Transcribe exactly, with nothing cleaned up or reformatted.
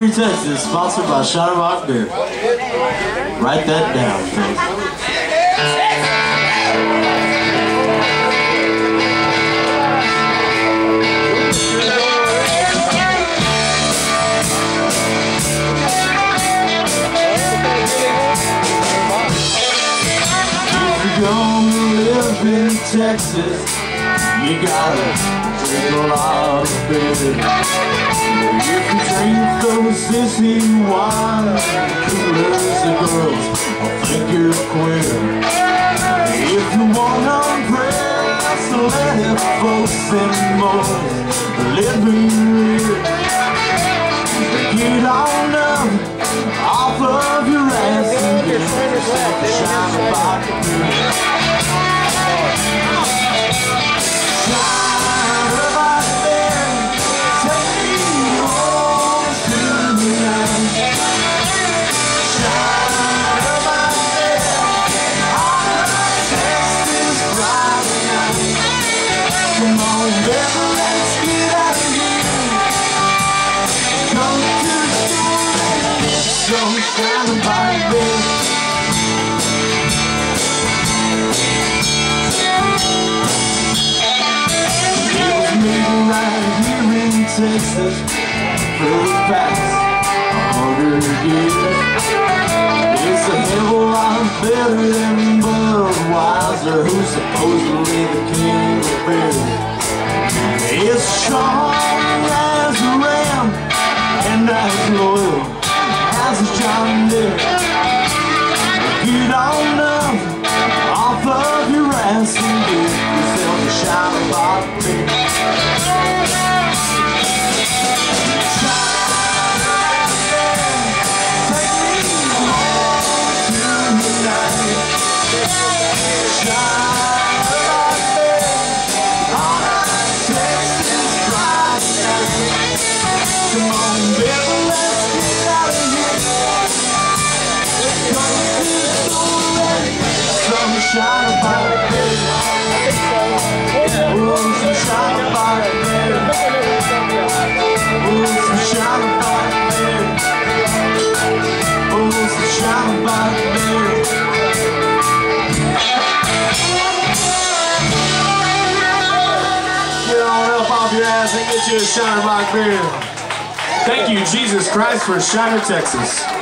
Texas, sponsored by Shiner Rock Beer. Write that down, folks. If you're gonna live in Texas, you gotta drink a lot of beer. If you drink those sissy wine coolers, the girls will think you're queer. If you wanna impress the lady folks and boys living here, get on up off of your ass and get yourself a shiny bottle of beer. Shining by beer. It was made right here in Texas for the past a hundred years. It's a hell of a lot better than Budweiser, who's supposedly the king of beer. It's strong as a ram and as loyal as a John Deere. Get on up off of your ass and get yourself a shiny bottle of beer. Take me home tonight. Shine like beer on a Texas Friday. Come on, baby, let's get out of here. Some shine about beer. Oh, some shine about beer. Oh, some shine about beer. Oh, some shine about beer. Get on up off your ass and get you a Shiner Rock beer. Thank you, Jesus Christ, for Shiner, Texas.